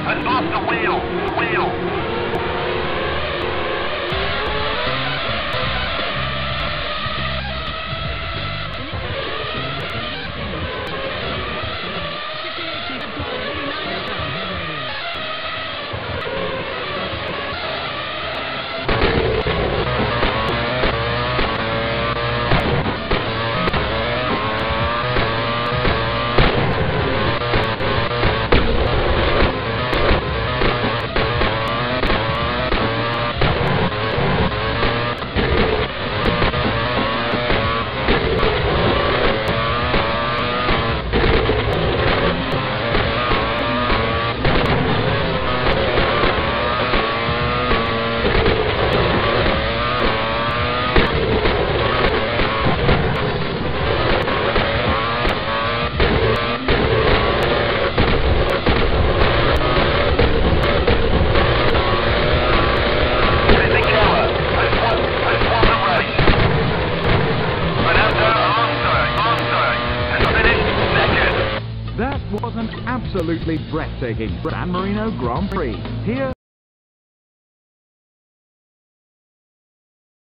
I've lost the wheel. That was an absolutely breathtaking San Marino Grand Prix. Here